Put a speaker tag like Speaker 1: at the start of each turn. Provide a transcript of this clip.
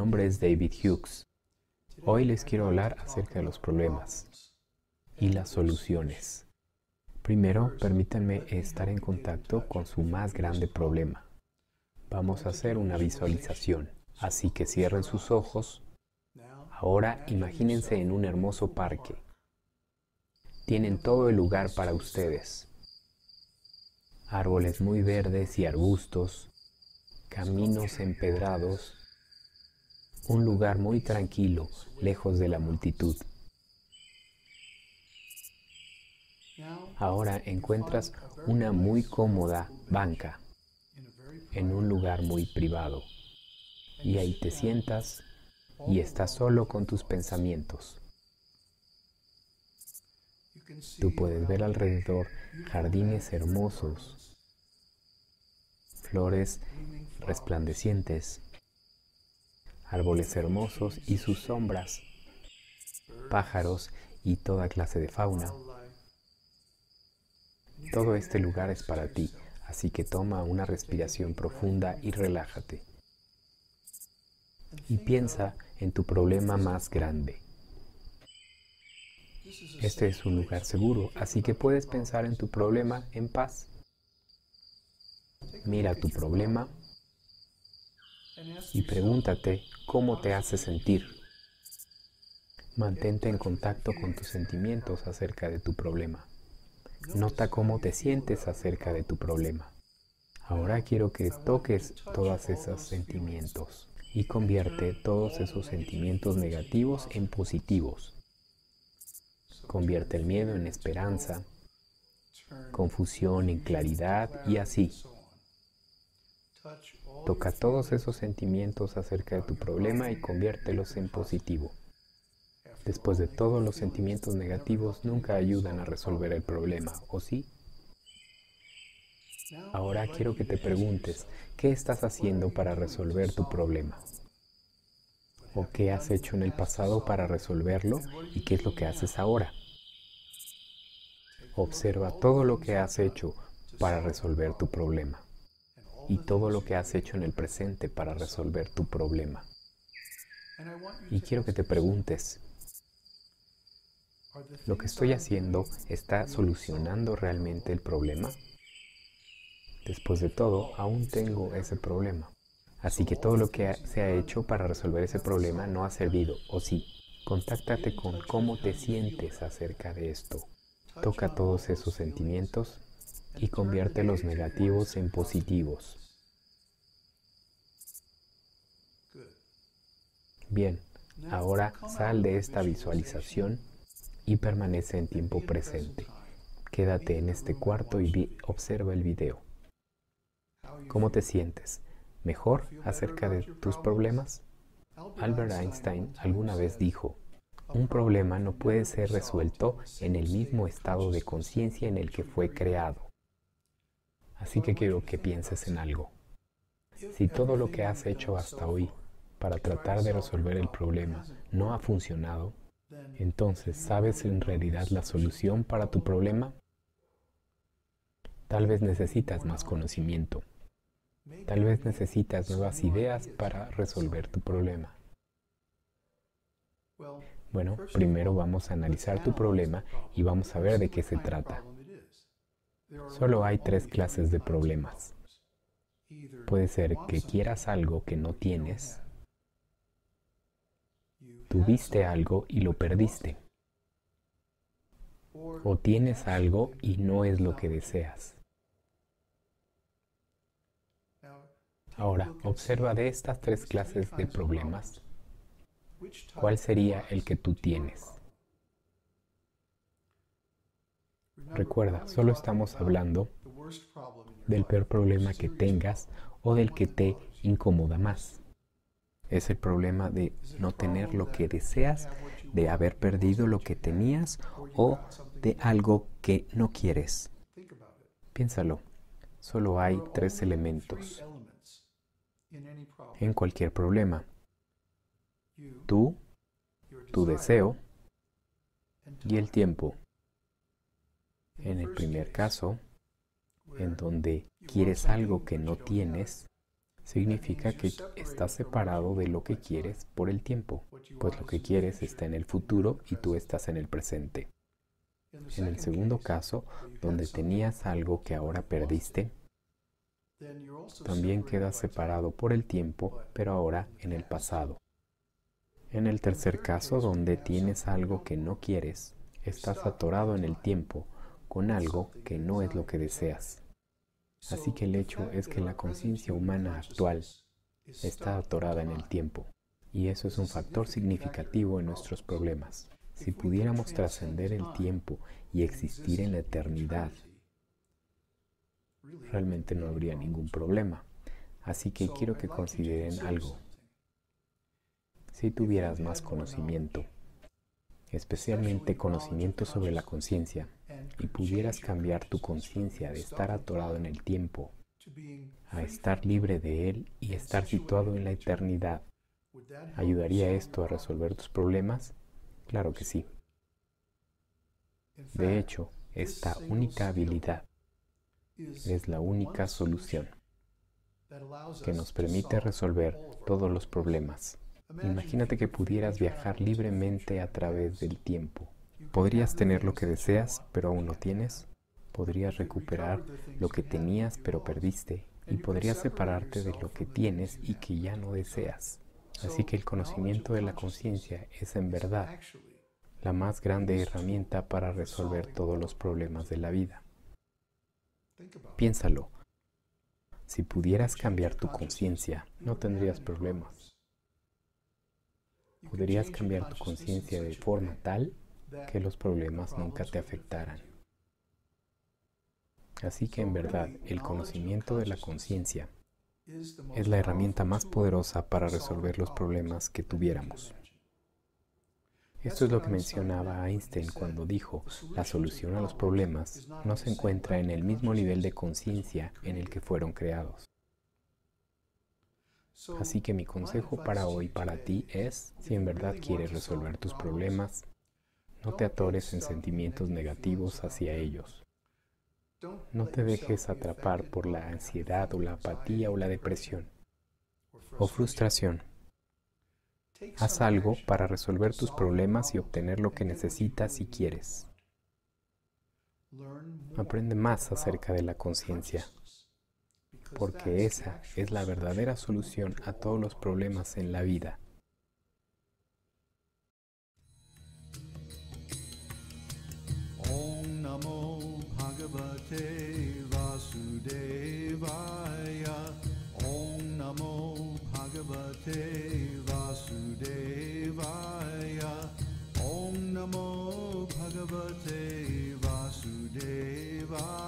Speaker 1: nombre es David Hughes. Hoy les quiero hablar acerca de los problemas y las soluciones. Primero, permítanme estar en contacto con su más grande problema. Vamos a hacer una visualización, así que cierren sus ojos. Ahora imagínense en un hermoso parque. Tienen todo el lugar para ustedes. Árboles muy verdes y arbustos, caminos empedrados, un lugar muy tranquilo, lejos de la multitud. Ahora encuentras una muy cómoda banca en un lugar muy privado y ahí te sientas y estás solo con tus pensamientos. Tú puedes ver alrededor jardines hermosos, flores resplandecientes, árboles hermosos y sus sombras, pájaros y toda clase de fauna. Todo este lugar es para ti, así que toma una respiración profunda y relájate. Y piensa en tu problema más grande. Este es un lugar seguro, así que puedes pensar en tu problema en paz. Mira tu problema y pregúntate cómo te hace sentir. Mantente en contacto con tus sentimientos acerca de tu problema. Nota cómo te sientes acerca de tu problema. Ahora quiero que toques todos esos sentimientos y convierte todos esos sentimientos negativos en positivos. Convierte el miedo en esperanza, confusión en claridad y así. Toca todos esos sentimientos acerca de tu problema y conviértelos en positivo. Después de todo, los sentimientos negativos nunca ayudan a resolver el problema, ¿o sí? Ahora quiero que te preguntes, ¿qué estás haciendo para resolver tu problema? ¿O qué has hecho en el pasado para resolverlo y qué es lo que haces ahora? Observa todo lo que has hecho para resolver tu problema y todo lo que has hecho en el presente para resolver tu problema. Y quiero que te preguntes, ¿lo que estoy haciendo está solucionando realmente el problema? Después de todo, aún tengo ese problema. Así que todo lo que se ha hecho para resolver ese problema no ha servido, ¿o sí? Contáctate con cómo te sientes acerca de esto. Toca todos esos sentimientos y convierte los negativos en positivos. Bien, ahora sal de esta visualización y permanece en tiempo presente. Quédate en este cuarto y observa el video. ¿Cómo te sientes? ¿Mejor acerca de tus problemas? Albert Einstein alguna vez dijo, un problema no puede ser resuelto en el mismo estado de conciencia en el que fue creado. Así que quiero que pienses en algo. Si todo lo que has hecho hasta hoy para tratar de resolver el problema no ha funcionado, entonces, ¿sabes en realidad la solución para tu problema? Tal vez necesitas más conocimiento. Tal vez necesitas nuevas ideas para resolver tu problema. Bueno, primero vamos a analizar tu problema y vamos a ver de qué se trata. Solo hay 3 clases de problemas. Puede ser que quieras algo que no tienes, tuviste algo y lo perdiste, o tienes algo y no es lo que deseas. Ahora, observa de estas 3 clases de problemas, ¿cuál sería el que tú tienes? Recuerda, solo estamos hablando del peor problema que tengas o del que te incomoda más. Es el problema de no tener lo que deseas, de haber perdido lo que tenías o de algo que no quieres. Piénsalo, solo hay 3 elementos en cualquier problema. Tú, tu deseo y el tiempo. En el primer caso, en donde quieres algo que no tienes, Significa que estás separado de lo que quieres por el tiempo, pues lo que quieres está en el futuro y tú estás en el presente. En el segundo caso, donde tenías algo que ahora perdiste, también quedas separado por el tiempo, pero ahora en el pasado. En el tercer caso, donde tienes algo que no quieres, estás atorado en el tiempo con algo que no es lo que deseas. Así que el hecho es que la conciencia humana actual está atorada en el tiempo, y eso es un factor significativo en nuestros problemas. Si pudiéramos trascender el tiempo y existir en la eternidad, realmente no habría ningún problema. Así que quiero que consideren algo. Si tuvieras más conocimiento, especialmente conocimiento sobre la conciencia, y pudieras cambiar tu conciencia de estar atorado en el tiempo a estar libre de él y estar situado en la eternidad, ¿ayudaría esto a resolver tus problemas? Claro que sí. De hecho, esta única habilidad es la única solución que nos permite resolver todos los problemas. Imagínate que pudieras viajar libremente a través del tiempo. Podrías tener lo que deseas, pero aún no tienes. Podrías recuperar lo que tenías, pero perdiste. Y podrías separarte de lo que tienes y que ya no deseas. Así que el conocimiento de la conciencia es en verdad la más grande herramienta para resolver todos los problemas de la vida. Piénsalo. Si pudieras cambiar tu conciencia, no tendrías problemas. Podrías cambiar tu conciencia de forma tal que los problemas nunca te afectaran. Así que en verdad, el conocimiento de la conciencia es la herramienta más poderosa para resolver los problemas que tuviéramos. Esto es lo que mencionaba Einstein cuando dijo, la solución a los problemas no se encuentra en el mismo nivel de conciencia en el que fueron creados. Así que mi consejo para hoy para ti es, si en verdad quieres resolver tus problemas, no te atores en sentimientos negativos hacia ellos. No te dejes atrapar por la ansiedad o la apatía o la depresión o frustración. Haz algo para resolver tus problemas y obtener lo que necesitas y quieres. Aprende más acerca de la conciencia, porque esa es la verdadera solución a todos los problemas en la vida.
Speaker 2: Om Namo Bhagavate Vasudevaya. Om Namo Bhagavate Vasudevaya. Om Namo Bhagavate Vasudevaya.